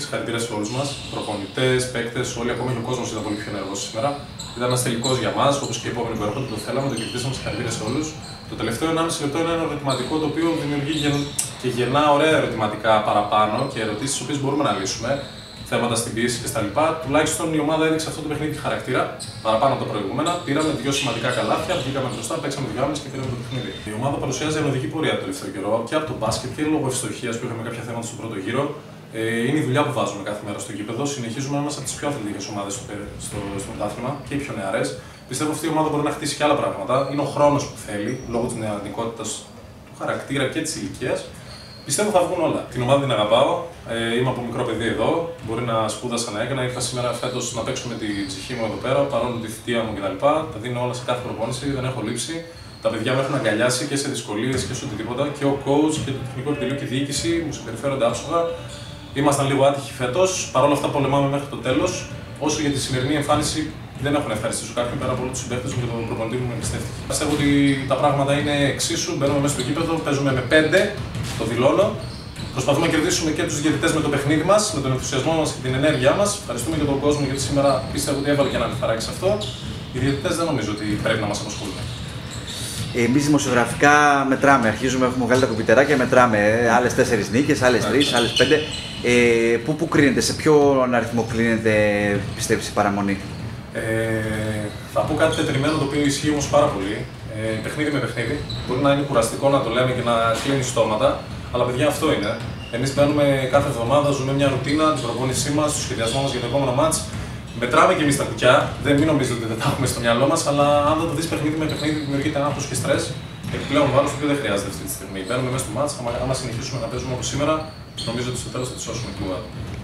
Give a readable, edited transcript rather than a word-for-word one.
συγχαρητήρια σε όλους μας. Προπονητές, παίκτες, όλοι, ακόμα και ο κόσμος ήταν πολύ πιο ενεργός σήμερα. Ήταν ένας τελικός για μας, όπως και οι επόμενοι που έρχονται, το θέλαμε, το κερδίσαμε, συγχαρητήρια σε όλους. Το τελευταίο 1,5 λεπτό είναι ένα ερωτηματικό το οποίο δημιουργεί και γεννά ωραία ερωτηματικά παραπάνω και ερωτήσεις τις οποίες μπορούμε να λύσουμε. Θέματα στην πίεση κτλ. Τουλάχιστον η ομάδα έδειξε αυτό το παιχνίδι χαρακτήρα παραπάνω από τα προηγούμενα. Πήραμε 2 σημαντικά καλάθια, βγήκαμε μπροστά, παίξαμε 2,5 και πήραμε το παιχνίδι. Η ομάδα παρουσιάζει ανωδική πορεία το τελευταίο καιρό και από το μπάσκετ και λόγω ευστοχίας που είχαμε κάποια θέματα στον πρώτο γύρο. Είναι η δουλειά που βάζουμε κάθε μέρα στο γήπεδο. Συνεχίζουμε να είμαστε από τις πιο αθλητικές ομάδες στο πρωτάθλημα και οι πιο νεαρές. Πιστεύω αυτή η ομάδα μπορεί να χτίσει και άλλα πράγματα. Είναι ο χρόνος που θέλει λόγω της νεανικότητας του χαρακτήρα και της ηλικίας. Πιστεύω θα βγουν όλα. Την ομάδα την αγαπάω. Είμαι από μικρό παιδί εδώ. Μπορεί να σπούδασα να έκανα. Ήρθα σήμερα φέτος να παίξω με την ψυχή μου εδώ πέρα, παρόλο τη θητεία μου κτλ. Τα δίνω όλα σε κάθε προπόνηση, δεν έχω λείψει. Τα παιδιά με έχουν αγκαλιάσει και σε δυσκολίες και σε οτιδήποτε. Και ο coach και το τεχνικό επιτελείο και η διοίκηση μου συμπεριφέρονται άψογα. Ήμασταν λίγο άτυχοι φέτος. Παρ' όλα αυτά πολεμάμε μέχρι το τέλος. Όσο για τη σημερινή εμφάνιση δεν έχω να ευχαριστήσω κάποιον πέρα από όλους τους συμπαίκτες μου και τον προπονητή που με εμπιστεύτηκε. Πιστεύω ότι τα πράγματα είναι εξίσου. Μπαίνουμε μέσα στο γήπεδο, παίζουμε με 5, το δηλώνω. Προσπαθούμε να κερδίσουμε και τους διαιτητές με το παιχνίδι μας, με τον ενθουσιασμό μας και την ενέργειά μας. Ευχαριστούμε και τον κόσμο γιατί σήμερα πιστεύω ότι έβαλε και ένα λιθαράκι σε αυτό. Οι διαιτητές δεν νομίζω ότι πρέπει να μας απασχολούν. Εμείς δημοσιογραφικά μετράμε, αρχίζουμε, έχουμε βγάλει τα κουπιτεράκια, μετράμε άλλες 4 νίκες, άλλες 3, άλλες 5. Πού κρίνεται, σε ποιον αριθμό κρίνεται, πιστεύεις, η παραμονή? Θα πω κάτι τετριμένο το οποίο ισχύει όμως πάρα πολύ. Παιχνίδι με παιχνίδι. Μπορεί να είναι κουραστικό να το λέμε και να κλείνει στόματα, αλλά παιδιά αυτό είναι. Εμείς μπαίνουμε κάθε εβδομάδα, ζούμε μια ρουτίνα, την προπόνησή μας, το σχεδιασμό μας για το επόμενο μάτς. Μετράμε και εμείς τα κουκιά, μην νομίζετε ότι δεν τα έχουμε στο μυαλό μας, αλλά αν δεν το δεις παιχνίδι με παιχνίδι, δημιουργείται άγχος και στρες. Επιπλέον βάρος το οποίο δεν χρειάζεται αυτή τη στιγμή. Μπαίνουμε μέσα στο μάτς, άμα συνεχίσουμε να παίζουμε όπως σήμερα, νομίζω ότι στο τέλος θα τη σώσουμε κλουβά.